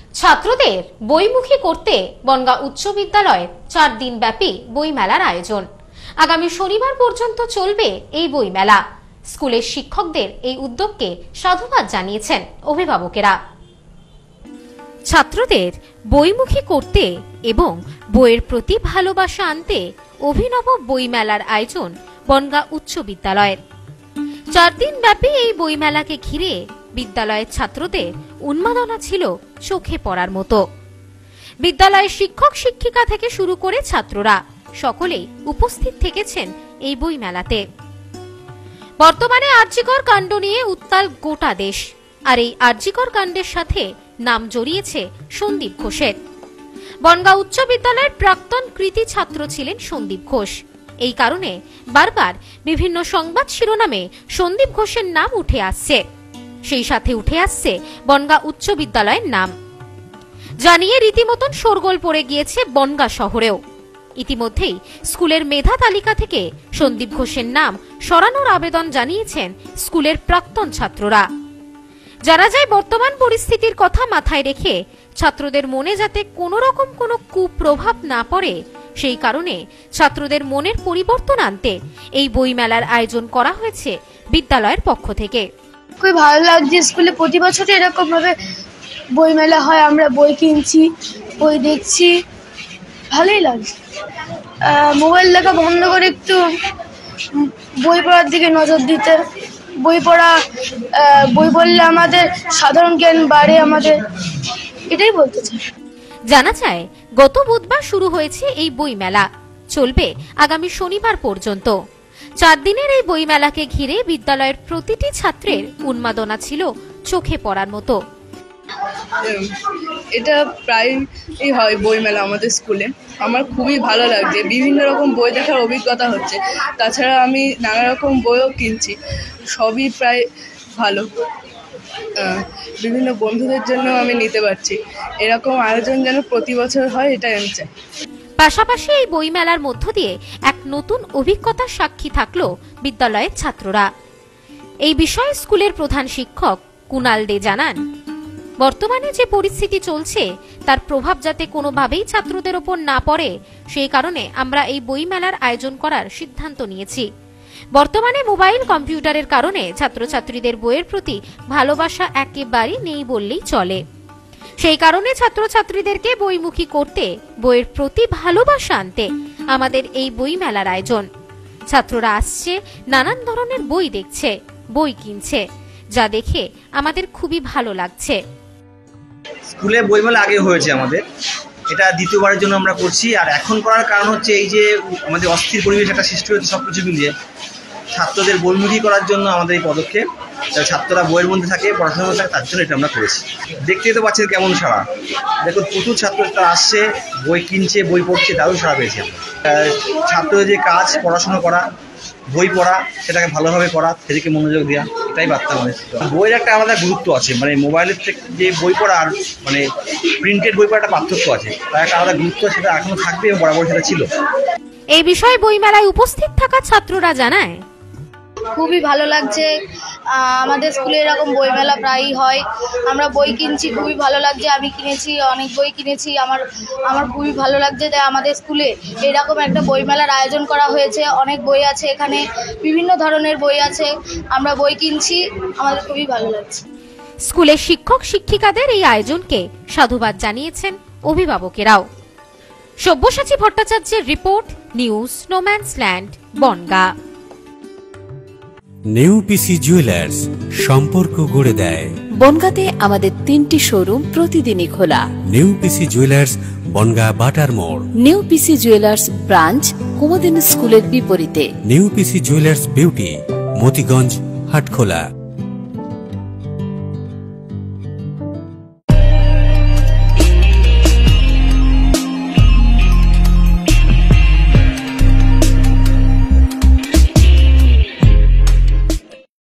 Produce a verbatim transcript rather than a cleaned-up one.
ছাত্রদের বইমুখী করতে বনগাঁ উচ্চ বিদ্যালয়ে চার দিন ব্যাপী বইমেলার আয়োজন। আগামী শনিবার পর্যন্ত চলবে এই বইমেলা। স্কুলের শিক্ষকদের এই উদ্যোগকে সাধুবাদ জানিয়েছেন অভিভাবকেরা। ছাত্রদের বইমুখী করতে এবং বইয়ের প্রতি ভালোবাসা আনতে অভিনব বইমেলার আয়োজন বনগাঁ উচ্চ বিদ্যালয়ের। চার দিন ব্যাপী এই বইমেলাকে ঘিরে বিদ্যালয়ের ছাত্রদের উন্মাদনা ছিল চোখে পড়ার মতো। বিদ্যালয়ের শিক্ষক শিক্ষিকা থেকে শুরু করে ছাত্ররা সকলেই উপস্থিত থেকেছেন এই বইমেলাতে। বর্তমানে আরজিকর কাণ্ড নিয়ে উত্তাল গোটা দেশ, আর এই আরজিকর কাণ্ডের সাথে নাম জড়িয়েছে সন্দীপ ঘোষের। বনগাঁ উচ্চ বিদ্যালয়ের প্রাক্তন কৃতি ছাত্র ছিলেন সন্দীপ ঘোষ। এই কারণে বারবার বিভিন্ন সংবাদ শিরোনামে সন্দীপ ঘোষের নাম উঠে আসছে। সেই সাথে উঠে আসছে বনগাঁ উচ্চ বিদ্যালয়ের নাম, জানিয়ে রীতিমতন শোরগোল পড়ে গিয়েছে বনগাঁ শহরেও। ইতিমধ্যেই স্কুলের মেধা তালিকা থেকে সন্দীপ ঘোষের নাম সরানোর আবেদন জানিয়েছেন স্কুলের প্রাক্তন ছাত্ররা। জানা যায়, বর্তমান পরিস্থিতির কথা মাথায় রেখে ছাত্রদের মনে যাতে কোনো রকম কোনো কুপ্রভাব না পড়ে, সেই কারণে ছাত্রদের মনের পরিবর্তন আনতে এই বইমেলার আয়োজন করা হয়েছে বিদ্যালয়ের পক্ষ থেকে। খুবই ভালো লাগছে, স্কুলে প্রতি বছরই এরকম ভাবে বইমেলা হয়, আমরা বই কিনছি, বই দেখছি, ভালোই লাগছে। মোবাইল দেখা বন্ধ করে একটু বই পড়ার দিকে নজর দিতে, বই পড়া বই পড়লে আমাদের সাধারণ জ্ঞান বাড়ে, আমাদের এটাই বলতে চাই। জানা যায়, গত বুধবার শুরু হয়েছে এই বইমেলা, চলবে আগামী শনিবার পর্যন্ত। চার দিনের এই বইমেলাকে ঘিরে বিদ্যালয়ের প্রতিটি ছাত্রের উন্মাদনা ছিল চোখে পড়ার মতো। এটা প্রায়ই হয় বইমেলা আমাদের স্কুলে, আমার খুবই ভালো লাগছে। বিভিন্ন রকম বই দেখার অভিজ্ঞতা হচ্ছে, তাছাড়া আমি নানা রকম বইও কিনছি, সবই প্রায় ভালো। বিভিন্ন বন্ধুদের জন্য আমি নিতে পারছি। এরকম আয়োজন যেন প্রতি বছর হয়, এটাই আমি চাই। পাশাপাশি এই বইমেলার মধ্য দিয়ে এক নতুন অভিজ্ঞতার সাক্ষী থাকলো বিদ্যালয়ের ছাত্ররা। এই বিষয়ে স্কুলের প্রধান শিক্ষক কুনাল দে জানান, বর্তমানে যে পরিস্থিতি চলছে তার প্রভাব যাতে কোনোভাবেই ছাত্রদের ওপর না পড়ে, সেই কারণে আমরা এই বইমেলার আয়োজন করার সিদ্ধান্ত নিয়েছি। বর্তমানে মোবাইল কম্পিউটারের কারণে ছাত্রছাত্রীদের বইয়ের প্রতি ভালোবাসা একেবারেই নেই বললেই চলে। সেই কারণে ছাত্রছাত্রীদেরকে বইমুখী করতে, বইয়ের প্রতি ভালোবাসা আনতে আমাদের এই বইমেলার আয়োজন। ছাত্ররা আসছে, নানান ধরনের বই দেখছে, বই কিনছে, যা দেখে আমাদের খুবই ভালো লাগছে। স্কুলে বইমেলা আগে হয়েছে আমাদের, এটা দ্বিতীয়বারের জন্য আমরা করছি। আর এখন করার কারণ হচ্ছে এই যে আমাদের অস্থির পরিবেশ একটা সৃষ্টি হচ্ছে, সব কিছু মিলিয়ে ছাত্রদের বইমুখী করার জন্য আমাদের এই পদক্ষেপ। ছাত্ররা বইয়ের মধ্যে থাকে, পড়াশোনা থাকে, তার জন্য এটা আমরা করেছি। দেখতেই তো পাচ্ছেন কেমন সারা, দেখুন প্রচুর ছাত্র আসছে, বই কিনছে, বই পড়ছে, তারও সারা পেয়েছি আমরা। ছাত্রদের যে কাজ পড়াশোনা করা, বই পড়া, সেটাকে ভালোভাবে করা, সেদিকে মনোযোগ দেওয়া, এটাই বার্তা আমাদের। বইয়ের একটা আলাদা গুরুত্ব আছে, মানে মোবাইলের থেকে যে বই পড়া আর মানে প্রিন্টেড বই পড়া একটা পার্থক্য আছে, তার একটা আলাদা গুরুত্ব, সেটা এখনো থাকবে এবং বরাবর সেটা ছিল। এই বিষয়ে বইমেলায় উপস্থিত থাকা ছাত্ররা জানায়, খুবই ভালো লাগছে। আমাদের স্কুলে এরকম বইমেলা প্রায়ই হয়, আমরা বই কিনছি, খুবই ভালো লাগছে। আমি কিনেছি, অনেক বই কিনেছি, আমার আমার খুবই ভালো লাগছে যে আমাদের স্কুলে এরকম একটা বইমেলার আয়োজন করা হয়েছে। অনেক বই আছে এখানে, বিভিন্ন ধরনের বই আছে, আমরা বই কিনছি, আমাদের খুবই ভালো লাগছে। স্কুলের শিক্ষক শিক্ষিকাদের এই আয়োজনকে সাধুবাদ জানিয়েছেন অভিভাবকেরাও। সব্যসাচী ভট্টাচার্যের report, news no man's land, Bongaon. Neupisi jewellers, সম্পর্ক গড়ে দেয়। বনগাঁতে আমাদের তিনটি শোরুম প্রতিদিনই খোলা। নেউপিসি জুয়েলার্স, বনগাঁ বাটার মোড়। নেউপিসি জুয়েলার্স ব্রাঞ্চ কুমুদিনী স্কুলের বিপরীতে। Neupisi jewellers beauty, Motiganj, Hatkhola.